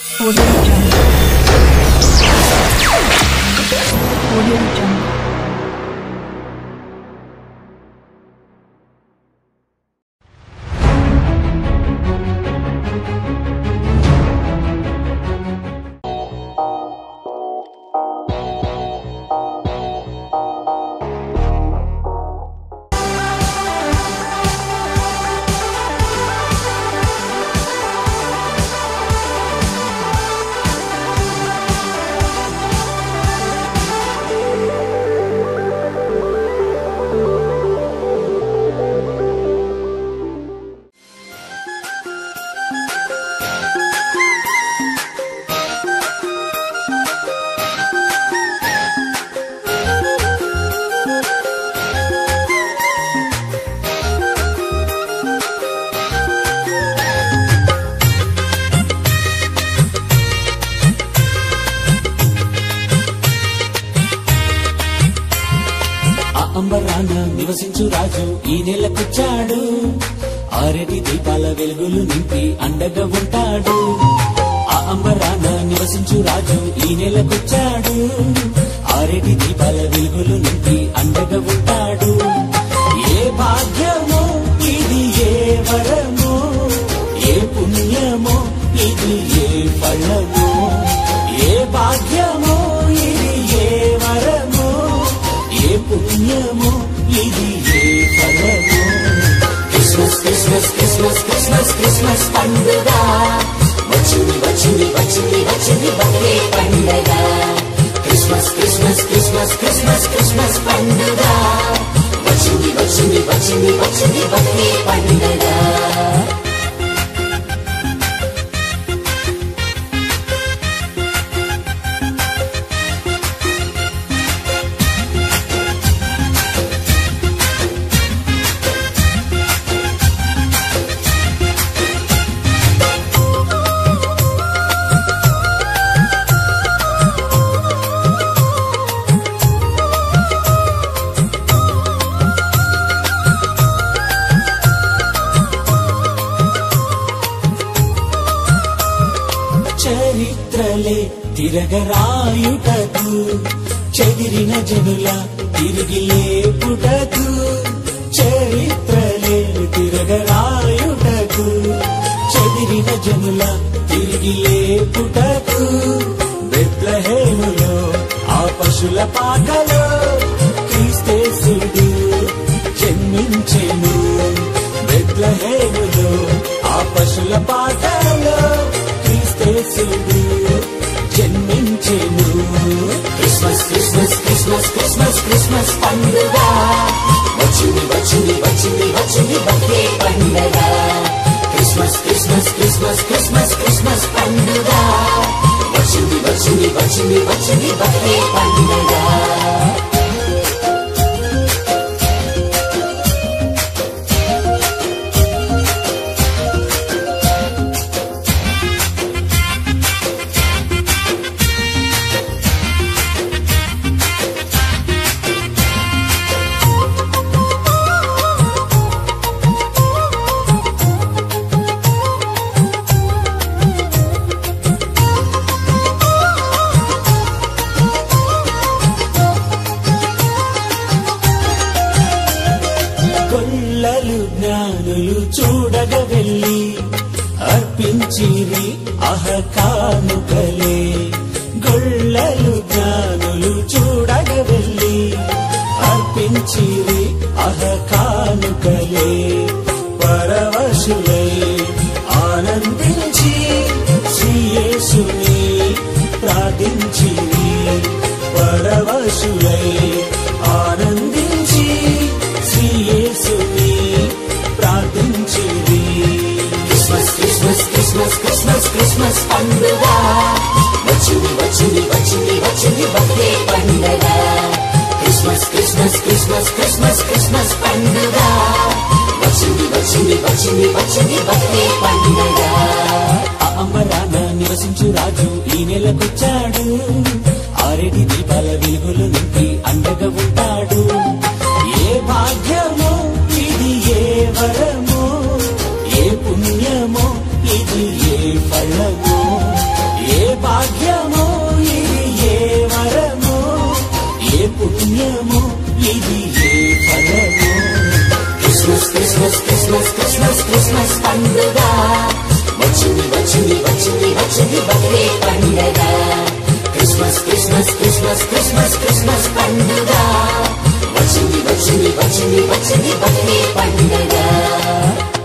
అంబరాన నివసించు రాజు ఈ నెలకొచ్చాడు. ఆరేటి దీపాల వెలుగులు నింపి అండగా ఉంటాడు. ఆ అంబరాన నివసించు రాజు ఈ నెలకొచ్చాడు. ఆరేటి దీపాల వెలుగులు నింపి అండగా ఉంటాడు. ఏ భాగ్యమో ఇది, ఏ వరమో, ఏ పుణ్యమో ఇది, ఏ ఫలమో. ఏ భాగ్యమో ఇది, ఏ వరమో, ఏ పుణ్యమో ఇది, ఏ ఫలమో. Christmas Christmas Christmas Christmas Christmas పండుగ వచ్చింది వచ్చింది వచ్చింది వచ్చింది బర్త్డే పండుగ. Christmas Christmas Christmas Christmas Christmas పండుగ వచ్చింది వచ్చింది వచ్చింది వచ్చింది బర్త్డే పండుగ. చరిత్రలే తిరగరాయుటకు, చెదిరిన జనుల తిరిగి లేపుటకు. చరిత్రలే తిరగరాయుటకు, చెదిరిన జనుల తిరిగి లేపుటకు. బెత్లెహేములో ఆ పశుల పాకలో క్రీస్తేసుడు జన్మించెను. బెత్లెహేములో ఆ పశుల పాకలో క్రీస్తేసుడు జన్మించెను. Christmas Christmas Christmas Christmas Christmas పండుగ వచ్చింది వచ్చింది వచ్చింది వచ్చింది బర్త్డే పండుగ. Christmas Christmas Christmas Christmas Christmas పండుగ వచ్చింది వచ్చింది వచ్చింది వచ్చింది బర్త్డే పండుగ. గొల్లలు జ్ఞానులు చూడగ వెళ్ళి అర్పించిరి అహ కానుకలే. గొల్లలు జ్ఞానులు చూడగ వెళ్ళి అర్పించిరి అహ కానుకలే. పరవశులై ఆనందించి శ్రీయేసుని ప్రార్థించిరి. పరవశులై ఆనందించి శ్రీయేసుని ప్రార్థించిరి. Christmas Christmas Christmas Christmas Christmas పండుగ వచ్చింది వచ్చింది వచ్చింది వచ్చింది బర్త్డే పండుగ. Christmas Christmas Christmas Christmas Christmas పండుగ వచ్చింది వచ్చింది వచ్చింది వచ్చింది బర్త్డే పండుగ. ఆ అంబరాన నివసించు రాజు ఈ నెలకొచ్చాడు. ఆరేటి దీపాల వెలుగులు నింపి అండగా ఉంటాడు. ఏ భాగ్యమో ఇది, ఏ వరమో, ఏ పుణ్యమో ఇది, ఏ ఫలమో. వచ్చింది వచ్చింది వచ్చింది బర్త్డే పండుగ Christmas Christmas Christmas Christmas Christmas పండుగ వచ్చింది వచ్చింది వచ్చింది వచ్చింది బర్త్డే పండుగ